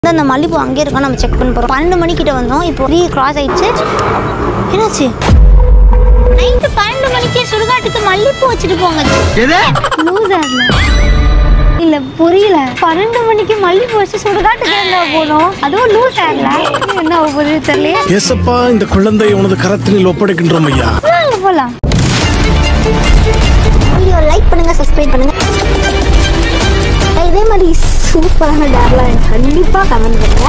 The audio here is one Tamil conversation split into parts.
அந்த மல்லிப்பூ அங்கே இருக்கா நம்ம செக் பண்ண போகிறோம். 12 மணிக்கிட்ட வந்தோம். இப்போ 3 கிராஸ் ஆயிடுச்சு. என்னாச்சு? நைட்டு 12 மணிக்கே சுடுகாட்டுக்கு மல்லிப்பூ வச்சுட்டு போங்க. லூசார்ல இல்ல புரியல. 12 மணிக்கு மல்லிப்பூ வச்சு சுடுகாட்டுக்கு என்ன போனோம்? அதுவும் லூசார்ல என்ன புரிய தெரியல. ஏசப்பா இந்த குழந்தை உனது கரத்தில் ஒப்படைக்கின்றோம் ஐயா. போலாம். வீடியோ லைக் பண்ணுங்க, சப்ஸ்கிரைப் பண்ணுங்க. இதே மாதிரி சூப்பரான டேர்லாம் எனக்கு கண்டிப்பாக கமெண்ட் பண்ணுங்க.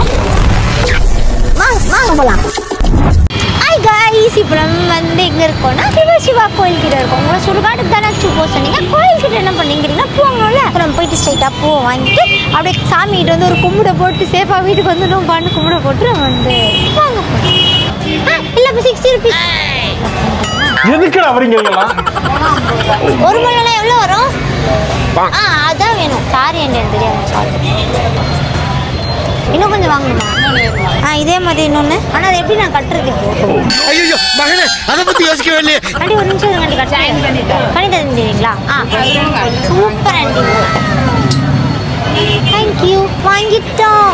வாங்க போகலாம். ஹாய் காய்ஸ், இப்போ நம்ம வந்து எங்கே இருக்கோம்னா சிவா கோயில்கிட்ட இருக்கோம். உங்களை சுடுகாட்டுக்கு தானே போக சொன்னீங்க. கோயில்கிட்ட என்ன பண்ணீங்கன்னா போகணும்ல. நம்ம போயிட்டு ஸ்ட்ரைட்டாக பூவை வாங்கிட்டு அப்படியே சாமிகிட்ட வந்து ஒரு கும்பிட போட்டு சேஃபாக வீட்டுக்கு வந்து நம்ம பாட்டு கும்பிட போட்டு நம்ம வந்து வாங்க போகணும். இல்லை இப்போ 60 rupees. எதுக்குடா வரீங்க? ஒரு மணிலாம் எவ்வளோ வரும்? அதான் வேணும். சாரி எனக்கு தெரியாது. சாரி. இன்னும் கொஞ்சம் வாங்கணுமா? இதே மாதிரி இன்னொன்று. ஆனால் அதை எப்படி நான் கட்டுறது? ஐயோ மகனே, அதை பத்தி யோசிக்கவே இல்லையே. ஆண்டி ஒரு நிமிஷம் இருங்க. பண்ணி தந்துடுவீங்களா? Super aunty. தேங்க்யூ. வாங்கிட்டோம்.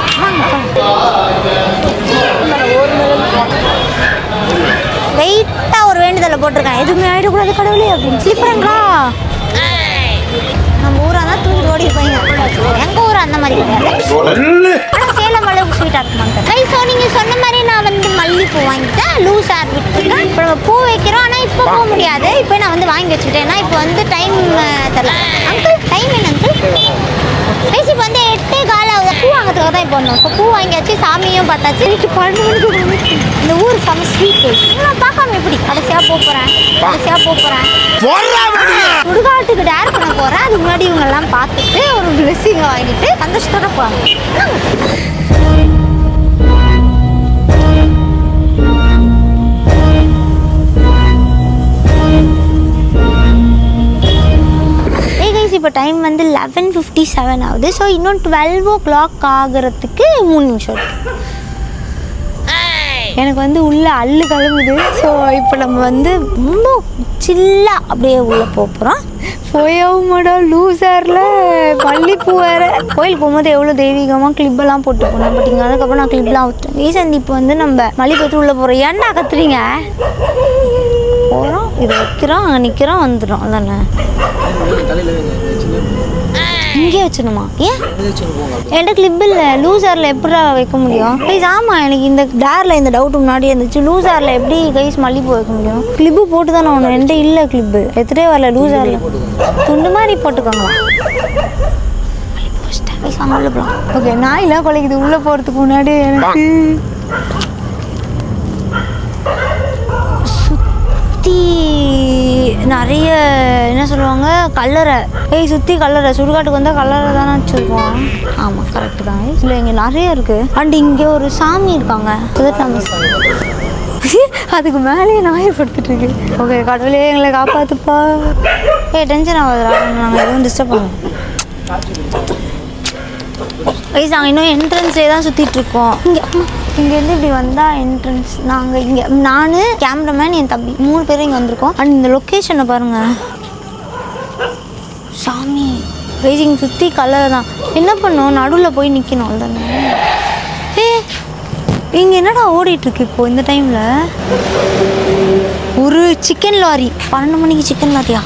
வெயிட்டாக ஒரு வேண்டுதலை போட்டிருக்கேன். எதுவுமே ஆகிடக்கூடாது கடவுளே அப்படின்னு. ஸ்லிப்பருங்களா? நம்ம ஊராக தான் தூக்கிட்டு ஓடி போயிங்க. எங்கள் ஊர் அந்த மாதிரி கிடையாது. ஆனால் சேலம் அளவுக்கு ஸ்வீட்டாக இருக்குமாங்க. ஸோ நீங்கள் சொன்ன மாதிரி நான் வந்து மல்லிப்பூ வாங்கிட்டேன். லூஸ் ஆர் விட்டுருக்கேன். இப்போ நம்ம பூ வைக்கிறோம். ஆனால் இப்போ போக முடியாது. இப்போ நான் வந்து வாங்கி வச்சுக்கிட்டேன். ஏன்னா இப்போ வந்து டைம் தரல. அங்கிள் டைம் என்ன அங்கிள்? வயசு இப்போ வந்து 8:15 ஆகுது. பூ வாங்கிறதுக்காக தான் இப்போ வந்தோம். இப்போ பூ வாங்கியாச்சு, சாமியும் பார்த்தாச்சு. இன்னைக்கு 12 மணிக்கு இந்த ஊர் செம்ம ஸ்வீட்டு. நான் பார்க்காம எப்படி கடைசியாக போகிறேன். சுடுகாட்டுக்கு டேர் பண்ண போகிறேன். அதுக்கு முன்னாடி இவங்கெல்லாம் பார்த்துட்டு ஒரு பிளெஸிங்கை வாங்கிட்டு சந்தோஷத்தோட போகிறாங்க. இப்போ டைம் வந்து 11:57 ஆகுது. ஸோ இன்னும் 12 o'clock ஆகிறதுக்கு 3 நிமிஷம். எனக்கு வந்து உள்ள அள்ளு கிளம்புது. ஸோ இப்போ நம்ம வந்து ரொம்ப சில்லாக அப்படியே உள்ளே போகிறோம். போயாவுமாடா லூசாரில் மல்லிப்பூ வேறு. கோயில் போகும்போது எவ்வளோ தெய்வீகமாக கிளிப்பெல்லாம் போட்டு போனேன். பட் இங்கே அதுக்கப்புறம் நான் கிளிப்லாம் ஊற்றுறேன். ரீசன் இப்போ வந்து நம்ம மல்லிப்பூ உள்ளே போகிறோம். ஏன்டா கத்துறீங்க? போகிறோம், இதை வைக்கிறோம், அங்கே நிற்கிறோம், வந்துடும். அதானே இங்கே வச்சிடணுமா? ஏன் என்கிட்ட கிளிப் இல்லை. லூசாரில் எப்படா வைக்க முடியும்? ப்ளீஸ். ஆமாம், எனக்கு இந்த டேரில் இந்த டவுட் முன்னாடி இருந்துச்சு. லூசாரில் எப்படி கைஸ் மல்லிப்பூ வைக்க முடியும்? கிளிப்பு போட்டு தானே ஒன்று. என்கிட்ட இல்லை கிளிப்பு. எத்தனை வரல லூசாரில். துண்டு மாதிரி போட்டுக்கோங்களா? ஓகே, நாயெல்லாம் குலைக்குது உள்ளே போகிறதுக்கு முன்னாடி. எனக்கு சுற்றி நிறைய என்ன சொல்லுவாங்க, கல்லறை. சுற்றி கல்லறை. சுடுகாட்டுக்கு வந்தால் கல்லறை தானே வச்சுருக்கோம். ஆமாம், கரெக்டு தான். இல்லை இங்கே நிறைய இருக்குது. அண்ட் இங்கே ஒரு சாமி இருக்காங்க. அதுக்கு மேலேயே நாயை படுத்துட்டு இருக்கு. ஓகே, கடவுளே எங்களை காப்பாற்றுப்பா. டென்ஷன் ஆகாதுடா. நாங்கள் எதுவும் டிஸ்டர்ப் பண்ணுவோம். நாங்கள் இன்னும் என்ட்ரன்ஸ்லேயே தான் சுற்றிட்டுருக்கோம். இங்கேருந்து இப்படி வந்தால் என்ட்ரன்ஸ். நாங்கள் இங்கே நான், கேமராமேன், என் தம்பி 3 பேரும் இங்கே வந்திருக்கோம். அண்ட் இந்த லொக்கேஷனை பாருங்கள். சாமி இங்கே சுற்றி கலர் தான். என்ன பண்ணோம்? நடுவில் போய் நிற்கணும். தானே இங்கே என்னடா ஓடிட்டுருக்கு இப்போது இந்த டைமில்? ஒரு சிக்கன் லாரி. 12 மணிக்கு சிக்கன் லாரியா?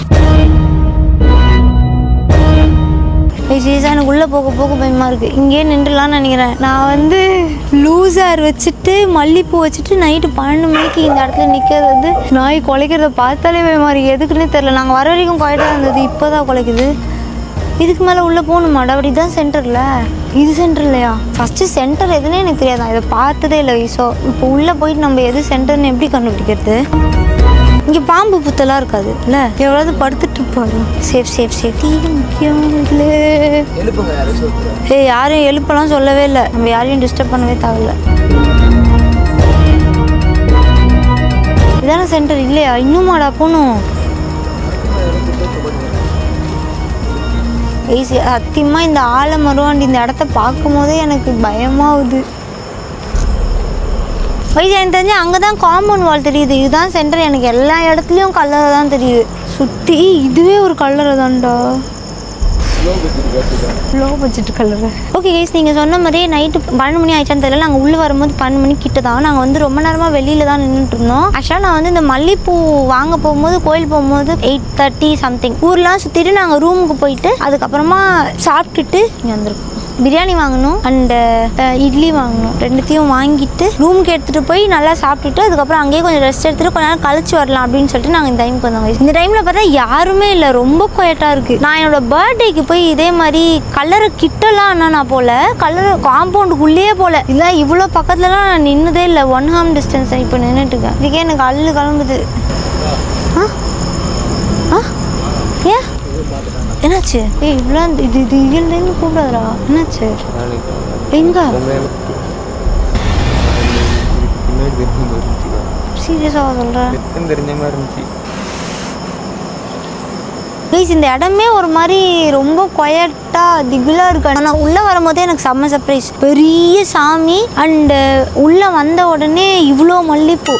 எனக்கு உள்ளே போக பயமாக இருக்குது. இங்கேயே நின்றுலான்னு நினைக்கிறேன். நான் வந்து லூசார் வச்சுட்டு மல்லிப்பூ வச்சுட்டு நைட்டு 12 மணிக்கு இந்த இடத்துல நிற்கிறது வந்து நாய் குலைக்கிறத பார்த்தாலே பயமாக இருக்குது. எதுக்குன்னே தெரில. நாங்கள் வர வரைக்கும் குவாய்ட்டாக இருந்தது. இப்போ தான் குலைக்குது. இதுக்கு மேலே உள்ளே போகணுமாடா? அப்படி தான் சென்டரில். இது சென்டர் இல்லையா? ஃபஸ்ட்டு சென்டர் எதுனே எனக்கு தெரியாது. இதை பார்த்ததே இல்லை. ஸோ இப்போ உள்ளே போயிட்டு நம்ம எது சென்டர்னு எப்படி கண்டுபிடிக்கிறது? இங்கே பாம்பு புத்தெல்லாம் இருக்காது இல்லை? எவ்வளவு படுத்துட்டு இருப்பாரு. சேஃப்டி முக்கியம் இல்லை. யாரையும் எழுப்பலாம் சொல்லவே இல்லை. நம்ம யாரையும் டிஸ்டர்ப் பண்ணவே தேவையில்லை. இதான சென்டர் இல்லையா? இன்னுமாடா போகணும்? சத்தியமாக இந்த ஆலமரம் இந்த இடத்த பார்க்கும் போதே எனக்கு பயமாகுது. எனக்கு தெரிஞ்சு அங்கே தான் காம்பவுண்ட் வால் தெரியுது. இதுதான் சென்டர். எனக்கு எல்லா இடத்துலையும் கல்லறை தான் தெரியுது. சுற்றி இதுவே ஒரு கல்லறை தான்டா. Low budget colour. Okay guys, நீங்கள் சொன்ன மாதிரியே நைட்டு 12 மணி ஆயிடுச்சான்னு தெரியல. நாங்கள் உள்ளே வரும்போது 12 மணி கிட்ட தான். நாங்கள் வந்து ரொம்ப நேரமாக வெளியில் தான் நின்றுட்டு இருந்தோம். ஆக்சுவலாக நான் வந்து இந்த மல்லிப்பூ வாங்க போகும்போது கோயில் போகும்போது 8:30 சம்திங் ஊர்லாம் சுற்றிட்டு நாங்கள் ரூமுக்கு போயிட்டு அதுக்கப்புறமா சாப்பிட்டுட்டு இங்கே வந்திருக்கோம். பிரியாணி வாங்கணும் அண்டு இட்லி வாங்கணும். ரெண்டுத்தையும் வாங்கிட்டு ரூமுக்கு எடுத்துகிட்டு போய் நல்லா சாப்பிட்டுட்டு அதுக்கப்புறம் அங்கேயே கொஞ்சம் ரெஸ்ட் எடுத்துகிட்டு கொஞ்ச நேரம் கழிச்சு வரலாம் அப்படின்னு சொல்லிட்டு நாங்கள் இந்த டைமுக்கு வந்தோம். இந்த டைமில் பார்த்தா யாருமே இல்லை, ரொம்ப குவைட்டாக இருக்குது. நான் என்னோட பர்த்டேக்கு போய் இதே மாதிரி கலரை கிட்டலாம் நான் போல கலர் காம்பவுண்டுக்குள்ளேயே போல இல்லை, இவ்வளோ பக்கத்துலலாம் நான் நின்றுதே இல்லை. 1 ஹார்ம் டிஸ்டன்ஸ் இப்போ நின்றுட்டு இருக்கேன். இதுக்கே எனக்கு அள்ளு கிளம்புது. ஏன் என்னாச்சு? இவ்வளோ இது இல்லைன்னு கூப்பிடாதரா? என்னாச்சு? எங்க சீரியஸாக சொல்கிறேன்? ப்ளீஸ், இந்த இடமே ஒரு மாதிரி ரொம்ப குவைட்டாக திகிலாக இருக்கு. ஆனால் உள்ளே வரும்போதே எனக்கு செம்ம சர்ப்ரைஸ். பெரிய சாமி அண்டு உள்ளே வந்த உடனே இவ்வளோ மல்லிப்பூ.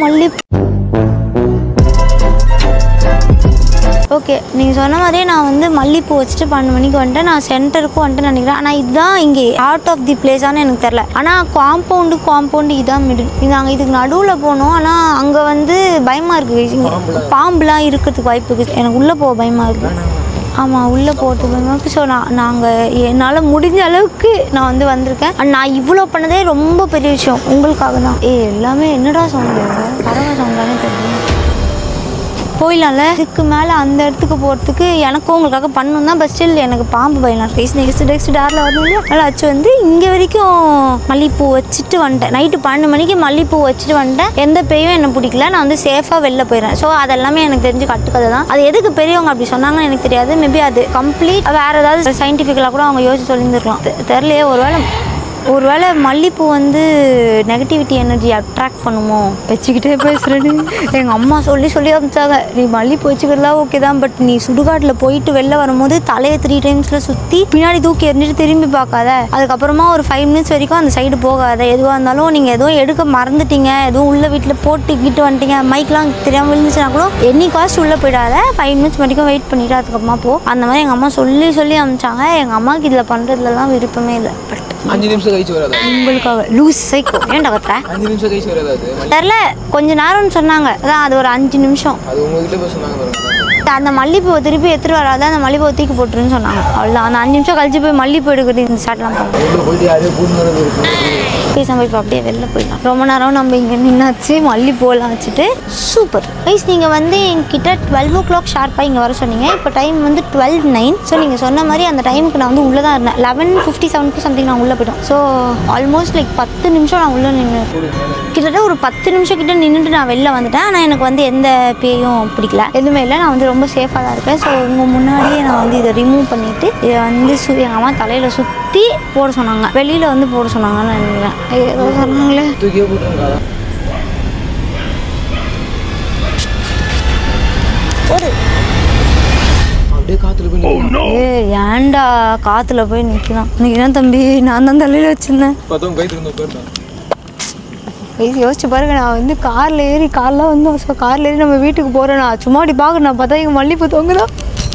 ஓகே, நீங்கள் சொன்ன மாதிரியே நான் வந்து மல்லிப்பூ வச்சுட்டு 12 மணிக்கு வந்துட்டேன். நான் சென்டருக்கும் வந்துட்டு நினைக்கிறேன். ஆனால் இதுதான் இங்கே அவுட் ஆஃப் தி பிளேஸானு எனக்கு தெரில. ஆனால் காம்பவுண்டு இதான் மிடில். நாங்கள் இதுக்கு நடுவில் போனோம். ஆனால் அங்கே வந்து பயமாக இருக்குது. பாம்புலாம் இருக்கிறதுக்கு வாய்ப்பு இருக்குது. எனக்கு உள்ளே போக பயமாக இருக்குது. ஆமாம், உள்ளே போகிறதுக்கு பயமாக இருக்குது. ஸோ நாங்கள் என்னால் முடிஞ்ச அளவுக்கு நான் வந்து வந்திருக்கேன். அண்ட் நான் இவ்வளோ பண்ணதே ரொம்ப பெரிய விஷயம் உங்களுக்காக தான். எல்லாமே என்னடா சவுண்டு? பறவை சவுண்டானே தெரியும். போயிடலாம்ல. இதுக்கு மேலே அந்த இடத்துக்கு போகிறதுக்கு எனக்கும் உங்களுக்காக பண்ணணும் தான். பட் ஸ்டில் எனக்கு பாம்பு பயலாம். நெக்ஸ்ட் டேரில் வரணும். நல்லா வச்சு வந்து இங்கே வரைக்கும் மல்லிப்பூ வச்சுட்டு வந்துட்டேன். நைட்டு 12 மணிக்கு மல்லிப்பூ வச்சுட்டு வந்துட்டேன். எந்த பேயும் என்னை பிடிக்கல. நான் வந்து சேஃபாக வெளில போயிடுறேன். ஸோ அதெல்லாமே எனக்கு தெரிஞ்சு கட்டுக்கதை தான். அது எதுக்கு பெரியவங்க அப்படி சொன்னாங்கன்னு எனக்கு தெரியாது. மேபி அது கம்ப்ளீட் வேறு ஏதாவது சயின்டிஃபிக்கலாக கூட அவங்க யோசிச்சு சொல்லியிருந்துருக்கலாம். தெரியலையே. ஒருவேளை மல்லிப்பூ வந்து நெகட்டிவிட்டி எனர்ஜி அட்ராக்ட் பண்ணுமோ? வச்சுக்கிட்டே பேசுகிறேன்னு எங்கள் அம்மா சொல்லி அனுப்பிச்சாங்க. நீ மல்லிப்பூ வச்சுக்கிறதுலாம் ஓகே தான், பட் நீ சுடுகாட்டில் போயிட்டு வெளில வரும்போது தலையை 3 டைம்ஸில் சுற்றி பின்னாடி தூக்கி எறிஞ்சிட்டு திரும்பி பார்க்காத. அதுக்கப்புறமா ஒரு 5 மினிட்ஸ் வரைக்கும் அந்த சைடு போகாத. எதுவாக இருந்தாலும் நீங்கள் எதுவும் எடுக்க மறந்துட்டீங்க, எதுவும் உள்ள வீட்டில் போட்டுக்கிட்டு வந்துட்டீங்க, மைக்லாம் தெரியாமல் விழுந்துச்சுன்னா கூட எனி காஸ்ட் உள்ளே போயிடாத. 5 மினிட்ஸ் வரைக்கும் வெயிட் பண்ணிவிட்டு அதுக்கப்புறமா போ. அந்த மாதிரி எங்கள் அம்மா சொல்லி அனுப்பிச்சாங்க. எங்கள் அம்மாவுக்கு இதில் பண்ணுறதுலாம் விருப்பமே இல்லை. பட் 5 நிமிஷம் கழிச்சு வராது உங்களுக்காக லூஸ் சைக்கோ. ஏன்டா கத்துற? 5 நிமிஷம் கழிச்சு வராது தெரியல, கொஞ்ச நேரம்னு சொன்னாங்க. அதான் அது ஒரு 5 நிமிஷம். அது உங்ககிட்ட போய் சொன்னாங்க பாருங்க. அந்த மல்லிப்பூவை திருப்பி எடுத்துட்டு வராது, அந்த மல்லிப்பூவை தூக்கி போட்டுருன்னு சொன்னாங்க. அவ்வளோதான். அந்த 5 நிமிஷம் கழிச்சு போய் மல்லிப்பூ எடுக்கிறது இந்த ஸ்டார்ட்லாம் பேசாமல் இப்போ அப்படியே வெளில போயிடலாம். ரொம்ப நேரம் நம்ம இங்கே நின்னாச்சு மல்லிப்பூலாம் வச்சுட்டு. சூப்பர் கைஸ், நீங்கள் வந்து என்கிட்ட 12 o'clock ஷார்ப்பாக இங்கே வர சொன்னீங்க. இப்போ டைம் வந்து 12:09. ஸோ நீங்கள் சொன்ன மாதிரி அந்த டைமுக்கு நான் வந்து உள்ளே தான் இருந்தேன். 11:57 சம்திங் நான் உள்ளே போய்ட்டோம். ஸோ ஆல்மோஸ்ட் லைக் 10 நிமிஷம் நான் உள்ளே நின்று கிட்டத்தட்ட ஒரு 10 நிமிஷம் கிட்ட நின்றுட்டு நான் வெளில வந்துட்டேன். ஆனால் எனக்கு வந்து எந்த பேயும் பிடிக்கல, எதுவுமே இல்லை. நான் வந்து ரொம்ப சேஃபாக தான் இருக்கேன். ஸோ உங்கள் முன்னாடியே நான் வந்து இதை ரிமூவ் பண்ணிவிட்டு இதை வந்து எங்கள் அம்மா தலையில் சுற்றி போட சொன்னாங்க. வெளியில் வந்து போட சொன்னாங்கன்னு நினைக்கிறேன். ஏதோ சொன்னாங்களே. ஏன்டா காத்துல போய் நிற்கலாம்? இன்னைக்கு தம்பி நான் தான் தலையில் வச்சிருந்தேன். யோசிச்சு பாருங்க, நான் வந்து காரில் ஏறி நம்ம வீட்டுக்கு போகிறேன். நான் சும்மா அப்படி பார்க்குறேன், பார்த்தா எங்கள் மல்லிப்பூ தொங்குதான்.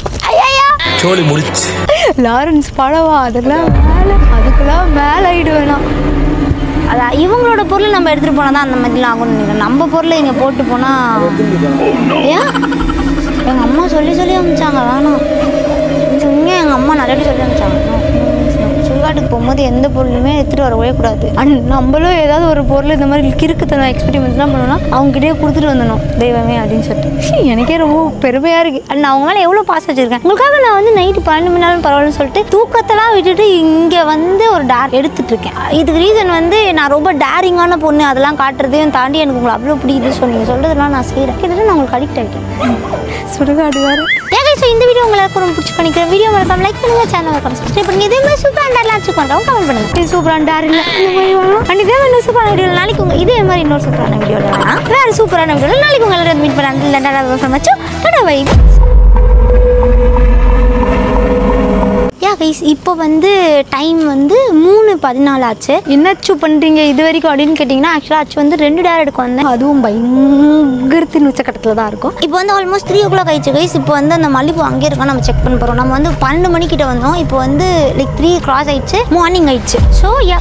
லாரன்ஸ் படவா? அதுக்கெல்லாம் மேலே ஆகிடுவேண்ணா. அதான் இவங்களோட பொருள் நம்ம எடுத்துகிட்டு போனால் தான் அந்த மாதிரிலாம் ஆகும்னு நினைக்கிறேன். நம்ம பொருளை இங்கே போட்டு போனால் ஏன் எங்கள் அம்மா சொல்லி அனுப்பிச்சாங்க. வேணாம் இங்கே எங்கள் அம்மா நிறைய சொல்லி அனுப்பிச்சாங்க. சுடுகாட்டுக்கு போகும்போது எந்த பொருளுமே எடுத்துகிட்டு வரவே கூடாது. அண்ட் நம்மளும் ஏதாவது ஒரு பொருள் இந்த மாதிரி கிறுக்குத்தன எக்ஸ்பெரிமெண்ட்ஸ்லாம் பண்ணோம்னா அவங்ககிட்டயே கொடுத்துட்டு வந்துடணும் தெய்வமே அப்படின்னு சொல்லிட்டு எனக்கே ரொம்ப பெருமையாக இருக்குது. அண்ட் அவங்க மேலே எவ்வளோ பாசம் வச்சுருக்கேன். உங்களுக்காக நான் வந்து நைட்டு 12 மணி நேரம் பரவாயில்லன்னு சொல்லிட்டு தூக்கத்தெல்லாம் விட்டுட்டு இங்கே வந்து ஒரு டேர் எடுத்துகிட்ருக்கேன். இதுக்கு ரீசன் வந்து நான் ரொம்ப டேரிங்கான பொண்ணு, அதெல்லாம் காட்டுறதையும் தாண்டி எனக்கு உங்களை அவ்வளோ பிடிக்குது. ஸோ நீங்கள் சொல்கிறதுலாம் நான் செய்கிறேன். கிட்டத்தட்ட நான் உங்களுக்கு அடிக்ட் ஆகிட்டேன். சுடுகாடு வேறு. ஸோ இந்த வீடியோ உங்களுக்கு ரொம்ப பிடிச்சி பண்ணிக்கிறேன். வீடியோ மறக்காம லைக் பண்ணுங்கள், சேனல் மறக்காம சப்ஸ்கிரைப் பண்ணுங்கள். இதே மாதிரி சூப்பர் அண்டர்லாம் பண்ணுறோம், கமெண்ட் பண்ணுங்கள். இது சூப்பர் அண்டர் இல்லை இந்த மாதிரி வாங்கணும். அண்ட் இதே மாதிரி சூப்பரான வீடியோ நாளைக்கு உங்கள் இதே மாதிரி இன்னொரு சூப்பரான வீடியோவில் வேணாம் வேறு சூப்பரான வீடியோவில் நாளைக்கு உங்களை மீட் பண்ண யா கைஸ் இப்போ வந்து டைம் வந்து 3:14 ஆச்சு. என்ன அச்சு பண்ணுறீங்க இது வரைக்கும் அப்படின்னு கேட்டிங்கன்னா, ஆக்சுவலாக அச்சு வந்து 2 டேர் எடுக்க வந்தேன். அதுவும் பயங்கரத்தின் உச்சக்கட்டத்தில் தான் இருக்கும். இப்போ வந்து ஆல்மோஸ்ட் 3 o'clock ஆயிடுச்சு கைஸ். இப்போ வந்து அந்த மல்லிப்பூ அங்கே இருக்கா நம்ம செக் பண்ண போகிறோம். நம்ம வந்து 12 மணிக்கிட்ட வந்தோம். இப்போ வந்து லைக் 3 cross ஆயிடுச்சு, மார்னிங் ஆயிடுச்சு. ஸோ யா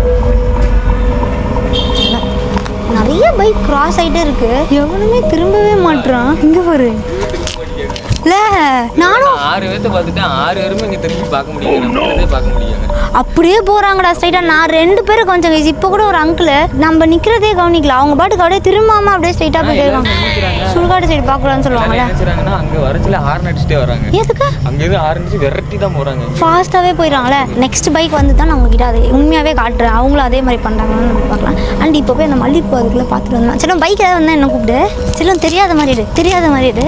நிறைய பைக் கிராஸ் ஆகிட்டே இருக்கு. எவனுமே திரும்பவே மாட்டான். இங்கே பாரு. இல்லை நானும் 6 பேர்த்த பார்த்துட்டேன். 6 பேருமே இங்கே திரும்பி பார்க்க முடியாது. அப்படியே போகிறாங்கடா ஸ்ட்ரைட்டாக. நான் 2 பேரும் கொஞ்சம் கைஸ். இப்போ கூட ஒரு அங்கிள் நம்ம நிற்கிறதே கவனிக்கல. அவங்க பாட்டுக்கு அப்படியே திரும்பாமல் அப்படியே ஸ்ட்ரைட்டாக போய் கேட்காங்க. சுடுகாடு சைடு பார்க்கலான்னு சொல்லுவாங்கல்ல. அங்கே வரச்சில ஹார்ன் அடிச்சுட்டே வராங்க. எதுக்கு அங்கேருந்து ஹார்ன் அடிச்சு விரட்டி தான் போகிறாங்க. ஃபாஸ்ட்டாகவே போயிடறாங்களே. நெக்ஸ்ட் பைக் வந்து தான் நான் உங்ககிட்ட அதை உண்மையாகவே காட்டுறேன். அவங்களும் அதே மாதிரி பண்ணுறாங்கன்னு நம்ம பார்க்கலாம். அண்ட் இப்போ போய் அந்த மல்லிப்பூ அதுக்குள்ளே பார்த்துட்டு வந்தோம். சரி பைக் ஏதாவது வந்தால் என்ன கூப்பிடு. சரி தெரியாத மாதிரி தெரியாத மாதிரி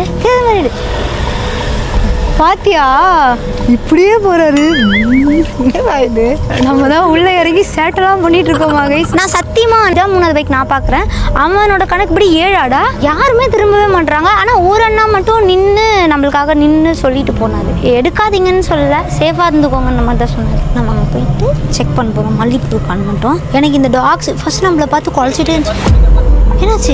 பாத்தியா இப்படியே போறாரு. இது நம்ம தான் உள்ள இறங்கி சேட்டெல்லாம் பண்ணிட்டு இருக்கோமா கைஸ். நான் சத்தியமா இதான் 3வது பைக் நான் பாக்குறேன். அவனோட கணக்குப்படி 7 யாருமே திரும்பவே மாட்டாங்க. ஆனா ஒரு அண்ணா மட்டும் நின்று நம்மளுக்காக நின்று சொல்லிட்டு போனாரு. எடுக்காதீங்கன்னு சொல்லல, சேஃபா இருந்துக்கோங்க அந்த மாதிரி தான் சொன்னாரு. நம்ம அங்கே போயிட்டு செக் பண்ண போறோம் மல்லிப்பூ காண மட்டும். எனக்கு இந்த டாக்ஸ் ஃபர்ஸ்ட் நம்மளை பார்த்து குலைச்சிட்டே இருந்துச்சு. என்னாச்சு?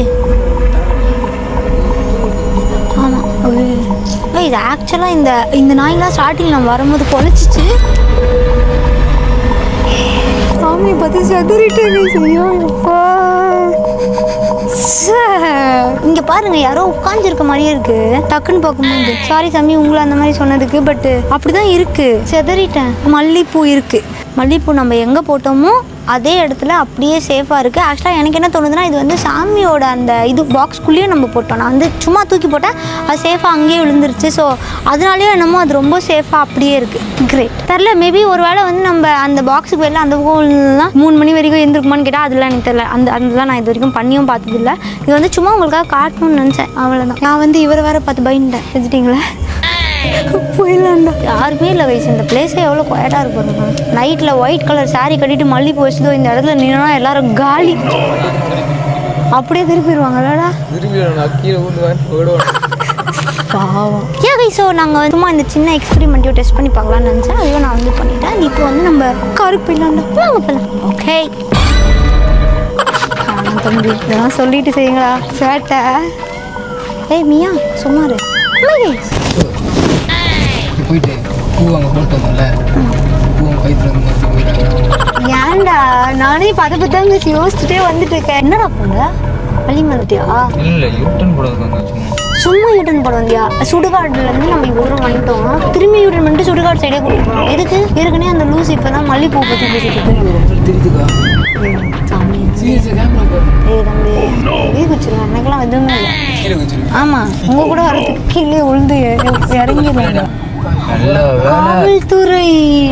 ஆமாம் இது ஆக்சுவலாக இந்த நாய்லாம் ஸ்டார்டிங் நம்ம வரும்போது குலைச்சிச்சு. சாமியை பார்த்து செதறிட்டேங்க. ஐயோ எப்பா. இங்கே பாருங்க யாரோ உட்காந்துருக்க மாதிரியே இருக்கு டக்குன்னு பார்க்கும்போது. சாரி சாமி உங்களை அந்த மாதிரி சொன்னதுக்கு. பட் அப்படிதான் இருக்கு. செதறிட்டேன். மல்லிப்பூ இருக்கு. மல்லிப்பூ நம்ம எங்கே போட்டோமோ அதே இடத்துல அப்படியே சேஃபாக இருக்குது. ஆக்சுவலாக எனக்கு என்ன தோணுதுன்னா, இது வந்து சாமியோட அந்த இது பாக்ஸ்குள்ளேயே நம்ம போட்டோம். நான் வந்து சும்மா தூக்கி போட்டேன், அது சேஃபாக அங்கேயே விழுந்துருச்சு. ஸோ அதனாலேயே என்னமோ அது ரொம்ப சேஃபாக அப்படியே இருக்குது. கிரேட். தெரில, மேபி ஒரு வேளை வந்து நம்ம அந்த பாக்ஸுக்கு வெளில அந்த பக்கம்லாம் 3 மணி வரைக்கும் இருந்திருக்குமான்னு கேட்டால் அதெல்லாம் எனக்கு தெரியல. அதெல்லாம் நான் இது வரைக்கும் பண்ணியும் பார்த்ததில்லை. இது வந்து சும்மா உங்களுக்காக காட்டணும்னு நினச்சேன், அவ்வளோதான். நான் வந்து இவரை வேறு பார்த்து பயந்துட்டேன். வச்சுட்டிங்களா போயிடலாம்டா. யாருமே இல்லை வயசு. இந்த பிளேஸே எவ்வளோ குவாய்டாக இருக்கும். நைட்டில் ஒயிட் கலர் சாரீ கட்டிட்டு மல்லிப்பூ வச்சுதோ இந்த இடத்துல நின்னா எல்லாரும் காலி. அப்படியே திருப்பிடுவாங்களாடா. பாவம். ஏன் கைஸோ நாங்கள் சும்மா இந்த சின்ன எக்ஸ்பெரிமெண்ட்டையும் டெஸ்ட் பண்ணி பார்க்கலான்னு நினச்சேன். அதையும் நான் வந்து பண்ணிட்டேன். இப்போ வந்து நம்ம காருக்கு போயிடலாம்டா. வாங்க போகலாம். ஓகே தம்பி இதெல்லாம் சொல்லிட்டு செய்யுங்களா சேட்டை. ஏய் மியா சும்மாரு. போயிட்டு பூ அங்கே போட்டு வந்தோம்ல, பூ கைத்துல ஏன்டா நானே அதை பற்றி தான் யோசிச்சுட்டே வந்துட்டு இருக்கேன். என்னடா போங்க வழி வந்துட்டியா? இல்லை யூட்டன் போட சும்மா யூட்டன் போட வந்தியா? சுடுகாடுலேருந்து நம்ம இவ்வளோ வந்துட்டோம். திரும்பி யூட்டன் பண்ணிட்டு சுடுகாடு சைடே கூட்டிட்டு போகிறோம். எதுக்கு? ஏற்கனவே அந்த லூஸ் இப்போ தான் மல்லிப்பூ பற்றி பேசிட்டு இருக்கு. தெரியுதுக்கா சாமி. குச்சிருவேன் எனக்குலாம் எதுவுமே இல்லை. ஆமாம் உங்கள் கூட வரதுக்கு கீழே உழுந்து இறங்கிடுவாங்க. காவல்துறை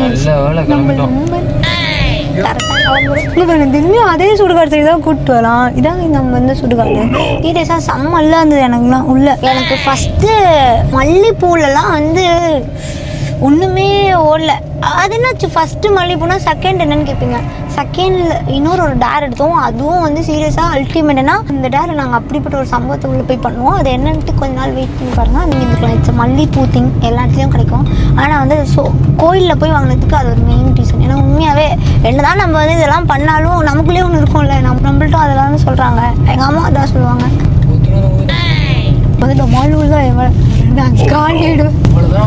திரும்பி அதே சுடுகாடு சைடு தான் கூப்பிட்டு வரலாம். இதாங்க நம்ம வந்து சுடுகாடு. சீரியஸாக செம்மல்லாம் இருந்தது எனக்குலாம் உள்ள. எனக்கு ஃபஸ்ட்டு மல்லிப்பூலெலாம் வந்து ஒன்றுமே ஓடல. அது என்னாச்சு ஃபஸ்ட்டு மல்லிப்பூனா செகண்ட் என்னன்னு கேட்பீங்க. செகண்டில் இன்னொரு டேர் எடுத்தோம். அதுவும் வந்து சீரியஸாக அல்டிமேட்னா இந்த டேரை நாங்கள் அப்படிப்பட்ட ஒரு சம்பவத்தை உள்ளே போய் பண்ணுவோம். அது என்னன்ட்டு கொஞ்ச நாள் வெயிட் பண்ணி பாருங்கள். நீங்கள் இதுக்கலாம் இட்ஸ் மல்லிப்பூ திங் எல்லா இடத்துலையும் கிடைக்கும். ஆனால் வந்து கோயிலில் போய் வாங்கினதுக்கு அது ஒரு மெயின் ரீசன். ஏன்னா உண்மையாகவே என்னதான் நம்ம வந்து இதெல்லாம் பண்ணாலும் நமக்குள்ளேயே ஒன்று இருக்கும்ல. நம்மள்ட்டும் அதெல்லாம் சொல்கிறாங்க. எங்கள் அம்மா அதான் சொல்லுவாங்க. வந்து மாலூர் தான் எவ்வளோ நான் காலி ஆகிடுவேன்.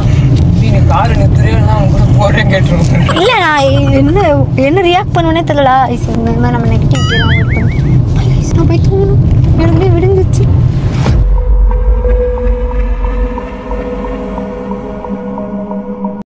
இல்லை நான் என்ன ரியாக்ட் பண்ணுவேனே தெரியலடா. இந்த மாதிரி நம்ம நெகட்டிவிட்டியெல்லாம் நான் போய் தூங்கணும். எனக்கு விடுந்துச்சு.